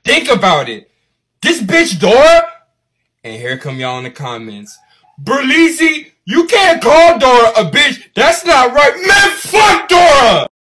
Think about it. This bitch Dora, and here come y'all in the comments. Berlizzi, you can't call Dora a bitch. That's not right. Man, fuck Dora!